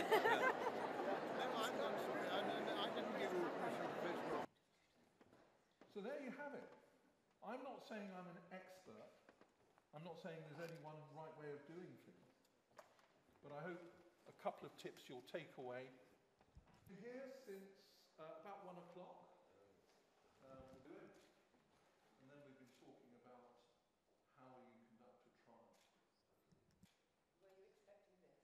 I'm sorry, I didn't give you permission to fish wrong. So there you have it. I'm not saying I'm an expert. I'm not saying there's only one right way of doing things. But I hope a couple of tips you'll take away. We're here since about 1 o'clock. And then we've been talking about how you conduct a trial. Were you expecting this?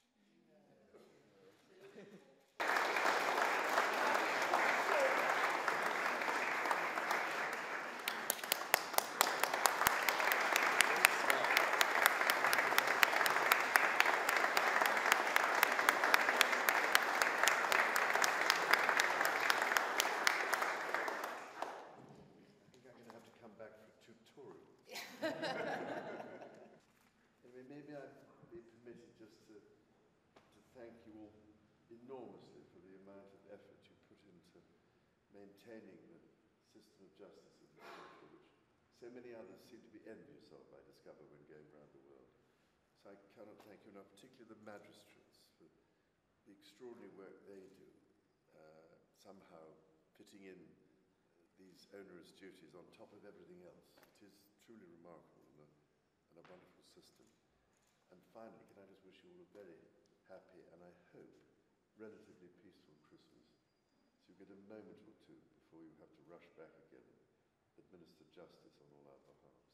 Maybe I'd be permitted just to thank you all enormously for the amount of effort you put into maintaining the system of justice in this country, which so many others seem to be envious of, I discover when going around the world. So I cannot thank you enough, particularly the magistrates, for the extraordinary work they do, somehow fitting in these onerous duties on top of everything else. It is truly remarkable and a wonderful system. And finally, can I just wish you all a very happy and I hope relatively peaceful Christmas, so you get a moment or two before you have to rush back again and administer justice on all our behalf.